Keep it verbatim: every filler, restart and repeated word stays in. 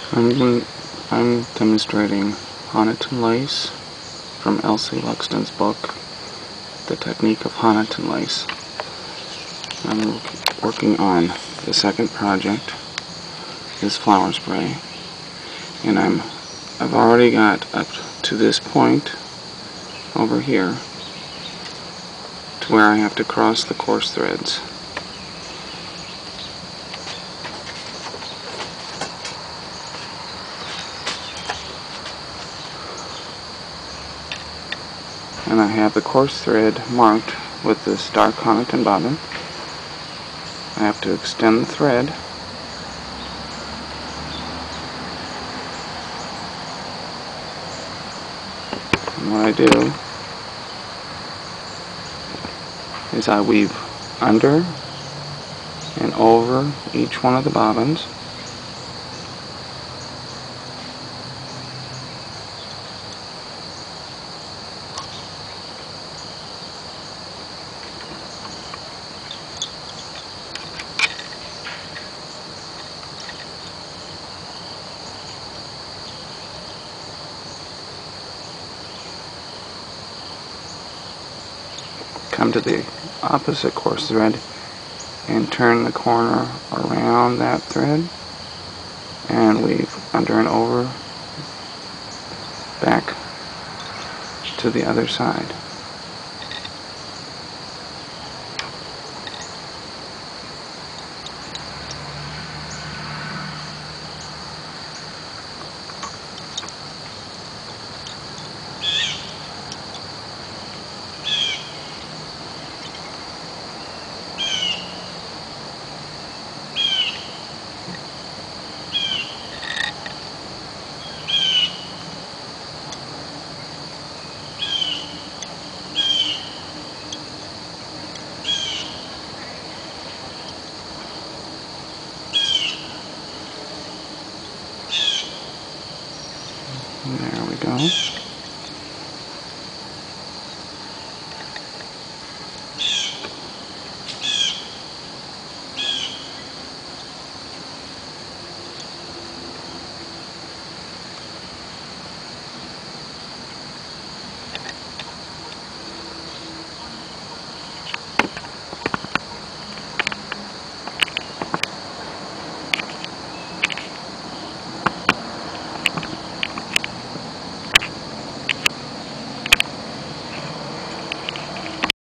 I'm, I'm demonstrating Honiton lace from Elsie Luxton's book, The Technique of Honiton Lace. I'm working on the second project, this flower spray, and I'm I've already got up to this point over here to where I have to cross the coarse threads. And I have the coarse thread marked with this dark Honiton bobbin. I have to extend the thread and what I do is I weave under and over each one of the bobbins, come to the opposite coarse thread and turn the corner around that thread and weave under and over back to the other side. There we go.